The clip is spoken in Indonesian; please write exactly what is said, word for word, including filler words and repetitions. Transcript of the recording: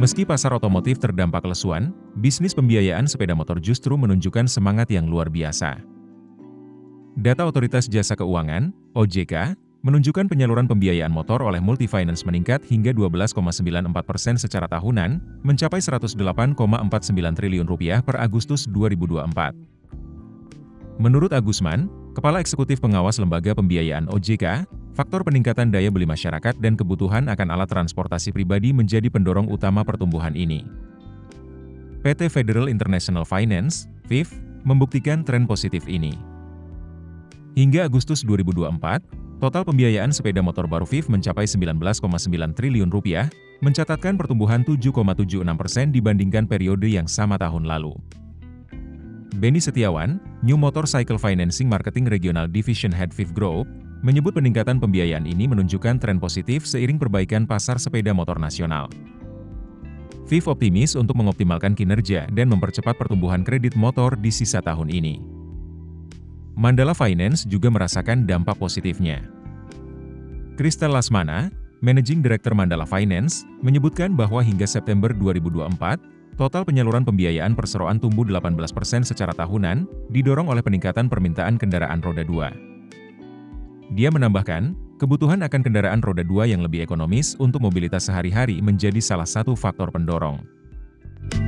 Meski pasar otomotif terdampak lesuan, bisnis pembiayaan sepeda motor justru menunjukkan semangat yang luar biasa. Data Otoritas Jasa Keuangan, O J K, menunjukkan penyaluran pembiayaan motor oleh Multifinance meningkat hingga dua belas koma sembilan empat persen secara tahunan, mencapai seratus delapan koma empat sembilan triliun rupiah per Agustus dua ribu dua puluh empat. Menurut Agusman, Kepala Eksekutif Pengawas Lembaga Pembiayaan O J K, faktor peningkatan daya beli masyarakat dan kebutuhan akan alat transportasi pribadi menjadi pendorong utama pertumbuhan ini. P T Federal International Finance, F I F, membuktikan tren positif ini. Hingga Agustus dua ribu dua puluh empat, total pembiayaan sepeda motor baru F I F mencapai sembilan belas koma sembilan triliun rupiah, mencatatkan pertumbuhan tujuh koma tujuh enam persen dibandingkan periode yang sama tahun lalu. Benny Setiawan, New Motorcycle Financing Marketing Regional Division Head F I F Group, menyebut peningkatan pembiayaan ini menunjukkan tren positif seiring perbaikan pasar sepeda motor nasional. F I F optimis untuk mengoptimalkan kinerja dan mempercepat pertumbuhan kredit motor di sisa tahun ini. Mandala Finance juga merasakan dampak positifnya. Kristal Lasmana, Managing Director Mandala Finance, menyebutkan bahwa hingga September dua ribu dua puluh empat, total penyaluran pembiayaan perseroan tumbuh delapan belas persen secara tahunan, didorong oleh peningkatan permintaan kendaraan roda dua. Dia menambahkan, kebutuhan akan kendaraan roda dua yang lebih ekonomis untuk mobilitas sehari-hari menjadi salah satu faktor pendorong.